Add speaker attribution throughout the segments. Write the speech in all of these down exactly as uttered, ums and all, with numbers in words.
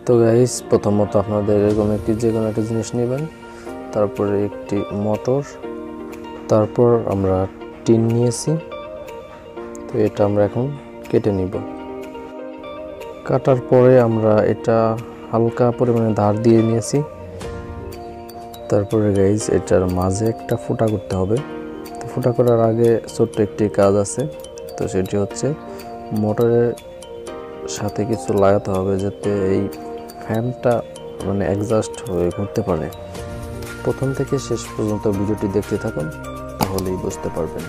Speaker 1: তো গাইস প্রথমত আপনাদের এরকম একটি যে কোনো একটা জিনিস নেবেন, তারপরে একটি মোটর, তারপর আমরা টিন নিয়েছি। তো এটা আমরা এখন কেটে নিব। কাটার পরে আমরা এটা হালকা পরিমাণে ধার দিয়ে নিয়েছি। তারপরে গাইস এটার মাঝে একটা ফুটা করতে হবে। তো ফুটা করার আগে ছোট্ট একটি কাজ আছে, তো সেটি হচ্ছে মোটরের সাথে কিছু লাগাতে হবে যাতে এই ফ্যানটা মানে অ্যাডজাস্ট হয়ে ঘুরতে পারে। প্রথম থেকে শেষ পর্যন্ত ভিডিওটি দেখতে থাকুন, তাহলেই বুঝতে পারবেন।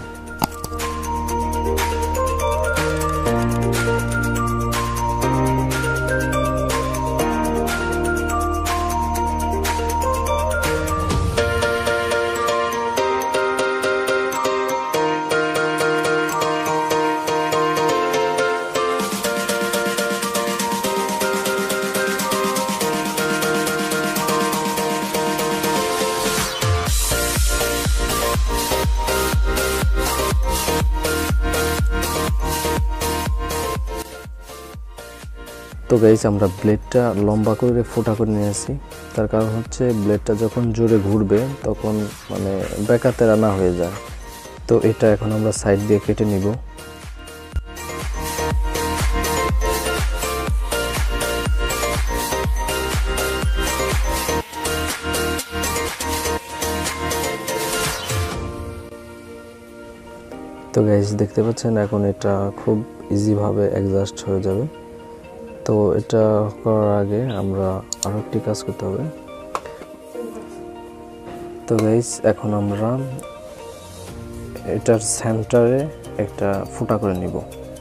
Speaker 1: তো গাইস আমরা ব্লেডটা লম্বা করে ফোটা করে নিয়েছি। তার কারণ হচ্ছে ব্লেডটা যখন জোরে ঘুরবে তখন মানে বেঁকাতে রানা হয়ে যায়। তো এটা এখন আমরা সাইড দিয়ে কেটে নিব। তো গাইস দেখতে পাচ্ছেন এখন এটা খুব ইজি ভাবে অ্যাডজাস্ট হয়ে যাবে। তো এটা করার আগে আমরা আরো একটি কাজ করতে হবে। তো গাইস এখন আমরা এটার সেন্টারে একটা ফুটা করে নিব।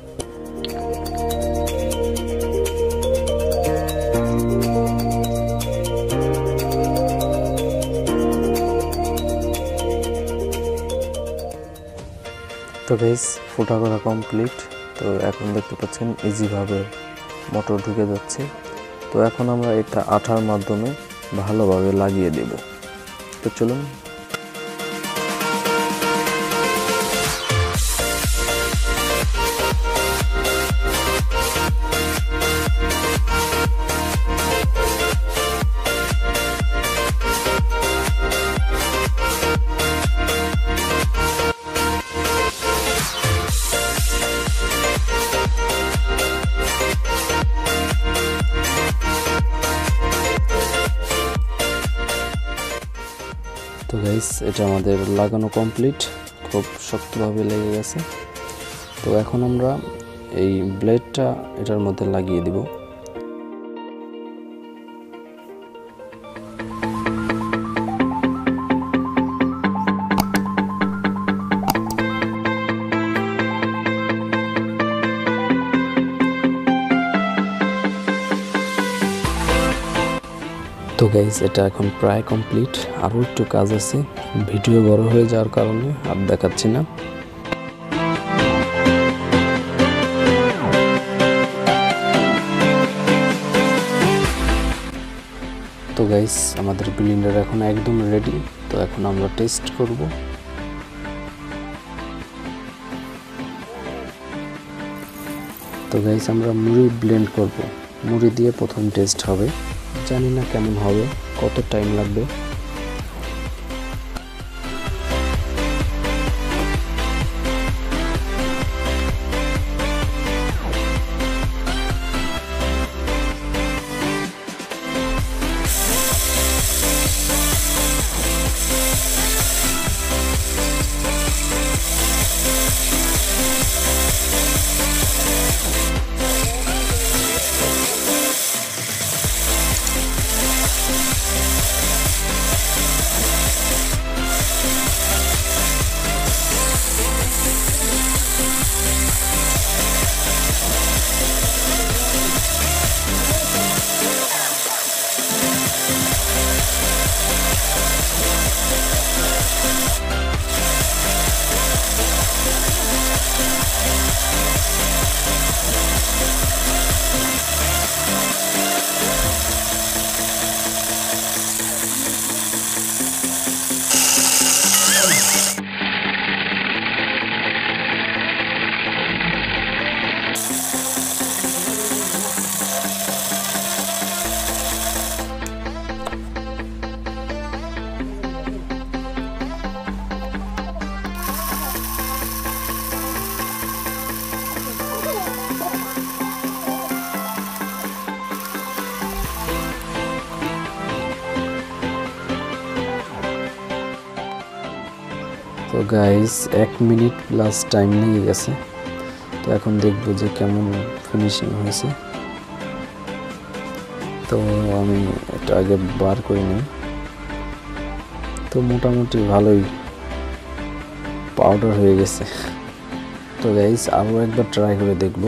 Speaker 1: তো গাইস ফুটা করা কমপ্লিট। তো এখন দেখতে পাচ্ছেন ইজি ভাবে মোটর ঢুকে যাচ্ছে। তো এখন আমরা এটা আঠার মাধ্যমে ভালোভাবে লাগিয়ে দেব। তো চলুন। তো গাইস এটা আমাদের লাগানো কমপ্লিট, খুব শক্তভাবে লেগে গেছে। তো এখন আমরা এই ব্লেডটা এটার মধ্যে লাগিয়ে দিব। তো গাইস এটা এখন প্রায় কমপ্লিট, আরও একটু কাজ আছে। ভিডিও বড় হয়ে যাওয়ার কারণে আর দেখাচ্ছি না। তো গাইস আমাদের ব্লেন্ডার এখন একদম রেডি। তো এখন আমরা টেস্ট করব। তো গাইস আমরা মুড়ি ব্লেন্ড করব। মুড়ি দিয়ে প্রথম টেস্ট হবে, জানি না কেমন হবে, কত টাইম লাগবে। তো গাইস এক মিনিট প্লাস টাইম লেগে গেছে। তো এখন দেখবো যে কেমন ফিনিশিং হয়েছে। তো আমি এটা আগে বার করে নিই। তো মোটামুটি ভালোই পাউডার হয়ে গেছে। তো গাইস আরও একবার ট্রাই করে দেখবো।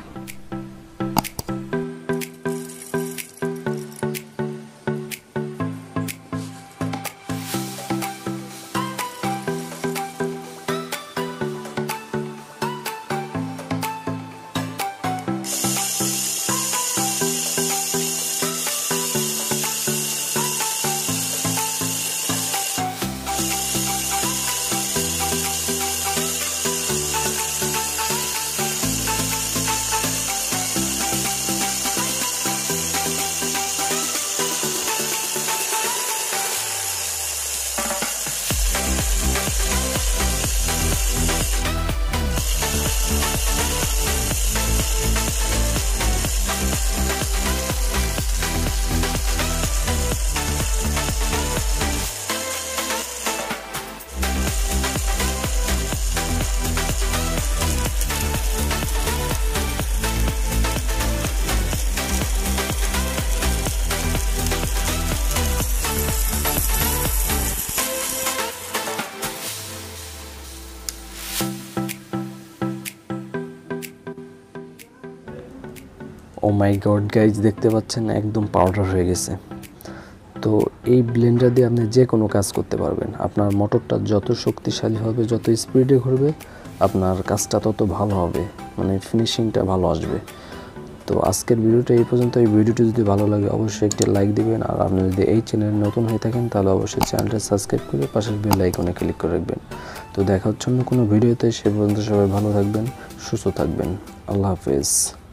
Speaker 1: ও মাই গড গাইজ, দেখতে পাচ্ছেন একদম পাউডার হয়ে গেছে। তো এই ব্লেন্ডার দিয়ে আপনি যে কোনো কাজ করতে পারবেন। আপনার মোটরটা যত শক্তিশালী হবে, যত স্পিডে ঘুরবে, আপনার কাজটা তত ভালো হবে, মানে ফিনিশিংটা ভালো আসবে। তো আজকের ভিডিওটা এই পর্যন্ত। এই ভিডিওটি যদি ভালো লাগে অবশ্যই একটি লাইক দিবেন, আর আপনি যদি এই চ্যানেলে নতুন হয়ে থাকেন তাহলে অবশ্যই চ্যানেলটা সাবস্ক্রাইব করে পাশের বেল আইকনে ক্লিক করে রাখবেন। তো দেখা হচ্ছে অন্য কোনো ভিডিওতে। সে পর্যন্ত সবাই ভালো থাকবেন, সুস্থ থাকবেন। আল্লাহ হাফেজ।